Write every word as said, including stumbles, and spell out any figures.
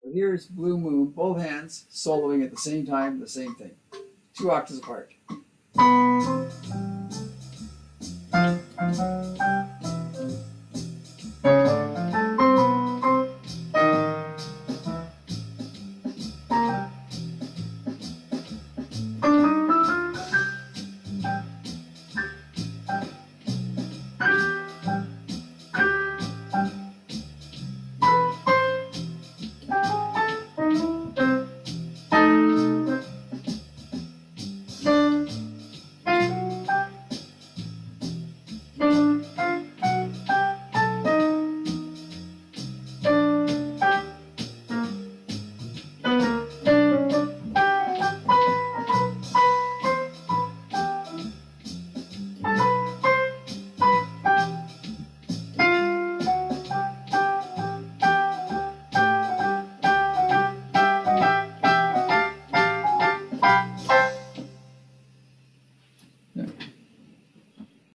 So here's Blue Moon, both hands soloing at the same time, the same thing. Two octaves apart.